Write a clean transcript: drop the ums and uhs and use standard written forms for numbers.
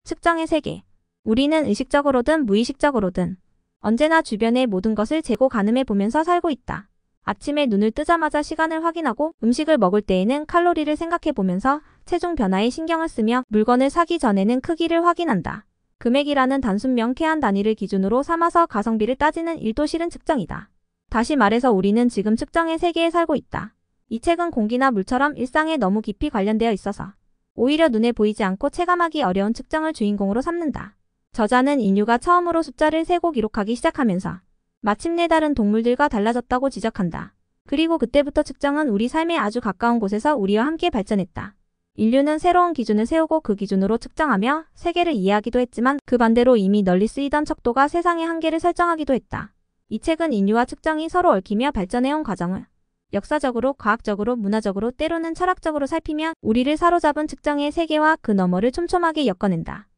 측정의 세계. 우리는 의식적으로든 무의식적으로든 언제나 주변의 모든 것을 재고 가늠해 보면서 살고 있다. 아침에 눈을 뜨자마자 시간을 확인하고 음식을 먹을 때에는 칼로리를 생각해 보면서 체중 변화에 신경을 쓰며 물건을 사기 전에는 크기를 확인한다. 금액이라는 단순 명쾌한 단위를 기준으로 삼아서 가성비를 따지는 일도 실은 측정이다. 다시 말해서 우리는 지금 측정의 세계에 살고 있다. 이 책은 공기나 물처럼 일상에 너무 깊이 관련되어 있어서 오히려 눈에 보이지 않고 체감하기 어려운 측정을 주인공으로 삼는다. 저자는 인류가 처음으로 숫자를 세고 기록하기 시작하면서 마침내 다른 동물들과 달라졌다고 지적한다. 그리고 그때부터 측정은 우리 삶에 아주 가까운 곳에서 우리와 함께 발전했다. 인류는 새로운 기준을 세우고 그 기준으로 측정하며 세계를 이해하기도 했지만 그 반대로 이미 널리 쓰이던 척도가 세상의 한계를 설정하기도 했다. 이 책은 인류와 측정이 서로 얽히며 발전해온 과정을 역사적으로, 과학적으로, 문화적으로, 때로는 철학적으로 살피며 우리를 사로잡은 측정의 세계와 그 너머를 촘촘하게 엮어낸다.